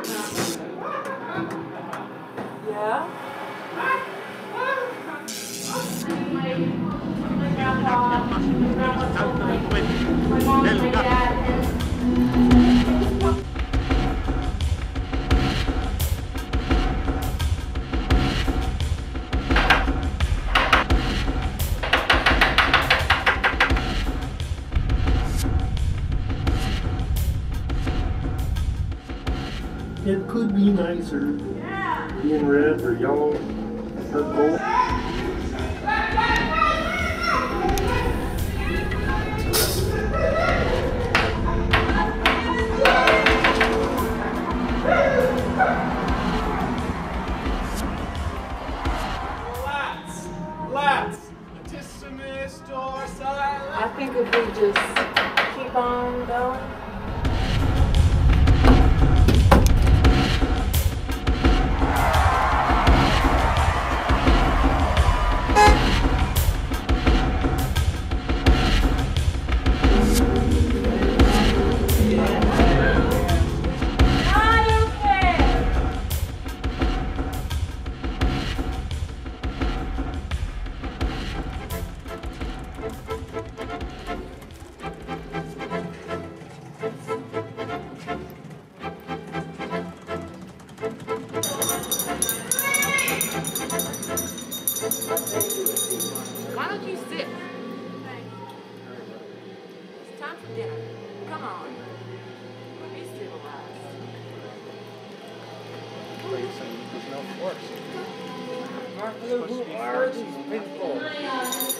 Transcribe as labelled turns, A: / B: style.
A: Yeah? My grandpa, told my mom and my dad,
B: It could be nicer being red or yellow or gold.
C: Let's. Latissimus dorsi.
A: I think if we just keep on going. Why don't you sit? It's time for dinner. Come on. Be civilized.
B: There's no force.
C: Martha, who are these people?